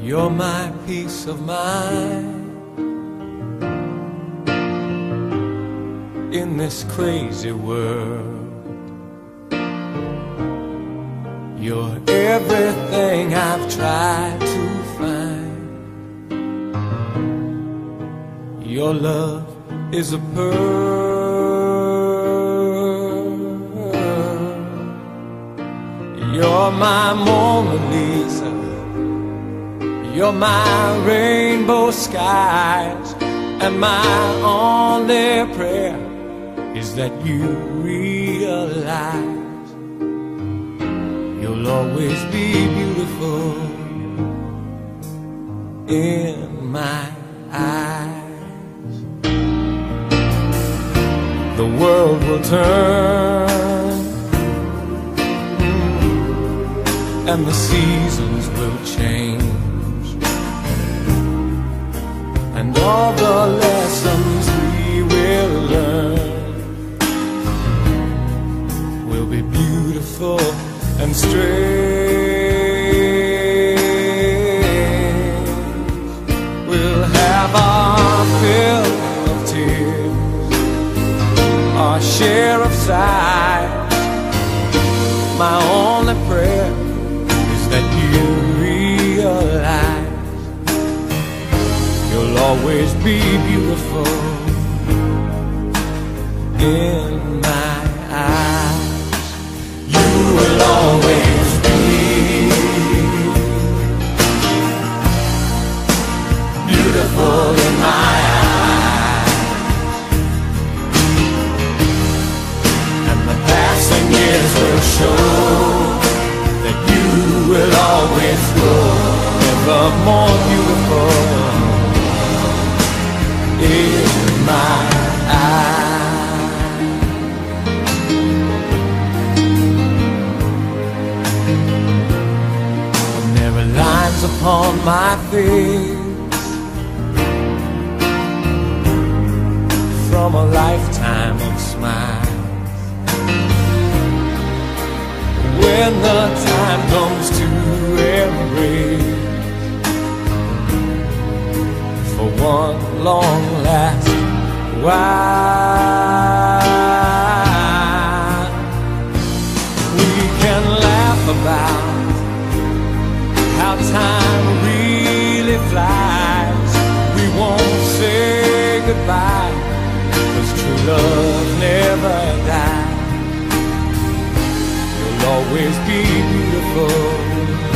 You're my peace of mind in this crazy world. You're everything I've tried to find. Your love is a pearl. You're my Mona Lisa. You're my rainbow skies. And my only prayer is that you realize you'll always be beautiful in my eyes. The world will turn and the seasons will change, and all the lessons we will learn will be beautiful and strange. We'll have our fill of tears, our share of sighs. My only prayer is that you realize you'll always be beautiful in my eyes. You will always be beautiful in my eyes. And the passing years will show that you will always grow ever more beautiful in my eyes. And there are lines upon my face from a lifetime of smiles. When the time comes to embrace for one long last while, we can laugh about how time really flies. We won't say goodbye, 'cause true love never dies. You'll always be beautiful